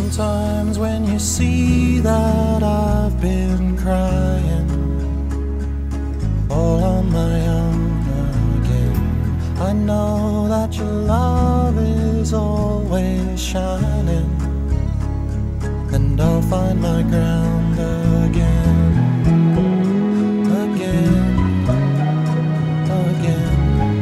Sometimes when you see that I've been crying all on my own again, I know that your love is always shining, and I'll find my ground again, again, again.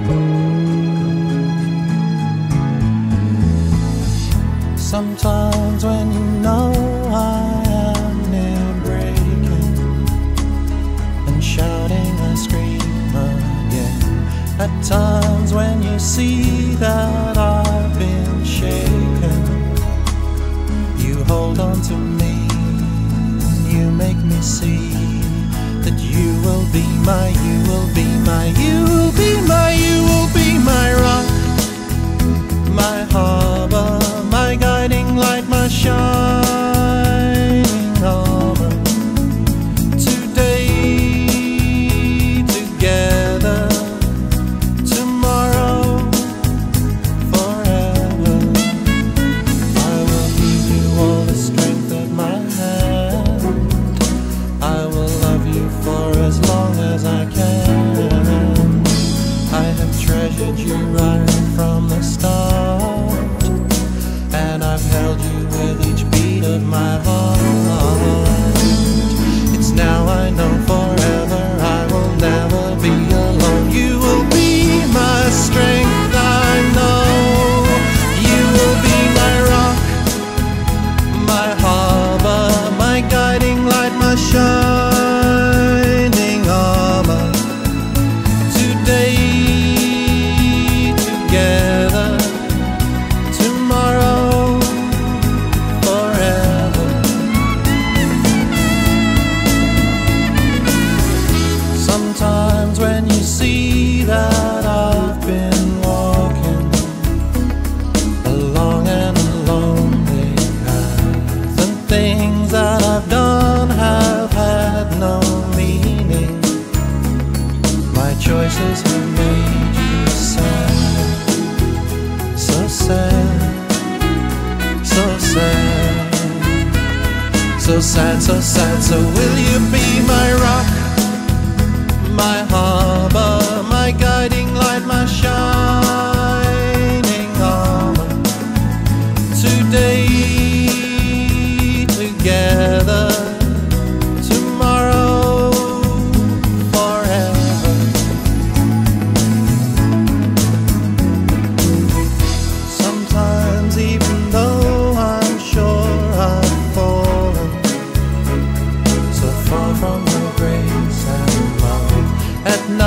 Sometimes when you know I am near breaking and shouting I scream again. At times when you see that I've been shaken, you hold on to me, you make me see that you will be my, you will be my, you will be my, you will be my rock, my harbor, my guiding light, my shining armor. Today, together, tomorrow, forever. I will give you all the strength of my hand. I will love you for as long as I can. I have treasured you right from the start, and I've held you with each beat of my heart. It's now I know forever I will never be alone. You will be my strength, I know. You will be my rock, my harbor, my guiding light, my shining armor. Today, together, tomorrow, forever. Sometimes when you see that I've been walking along and lonely path, and things that I've done have had no meaning, my choices have made you sad, so sad, so sad, so sad, so sad. So will you be my rock, my harbor, my guiding light, my shining armor? Today, together, tomorrow, forever. Sometimes even though I'm sure I've fallen so far from your grace and love, at night